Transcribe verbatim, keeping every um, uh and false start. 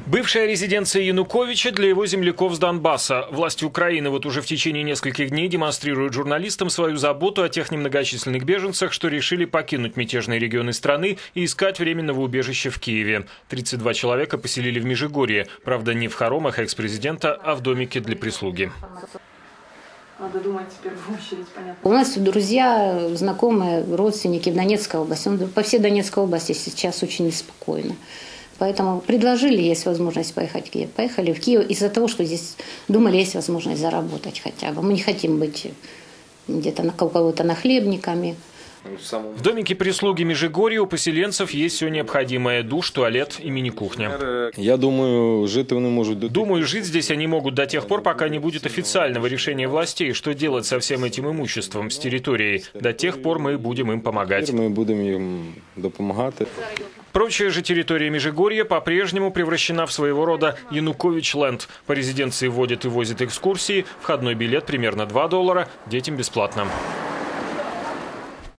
Бывшая резиденция Януковича для его земляков с Донбасса. Власти Украины вот уже в течение нескольких дней демонстрируют журналистам свою заботу о тех немногочисленных беженцах, что решили покинуть мятежные регионы страны и искать временного убежища в Киеве. тридцать два человека поселили в Межигорье. Правда, не в хоромах экс-президента, а в домике для прислуги. Надо думать теперь в очередь, понятно. У нас друзья, знакомые, родственники в Донецкой области. По всей Донецкой области сейчас очень неспокойно. Поэтому предложили, есть возможность поехать в Киев. Поехали в Киев из-за того, что здесь думали, есть возможность заработать хотя бы. Мы не хотим быть где-то у кого-то нахлебниками. В домике прислуги Межигорья у поселенцев есть все необходимое: душ, туалет и мини-кухня. Я думаю, жить они могут. Думаю, жить здесь они могут до тех пор, пока не будет официального решения властей, что делать со всем этим имуществом, с территорией. До тех пор мы будем им помогать. Мы будем им помогать. Прочая же территория Межигорья по-прежнему превращена в своего рода Янукович-ленд. По резиденции водят и возят экскурсии, входной билет примерно два доллара, детям бесплатно.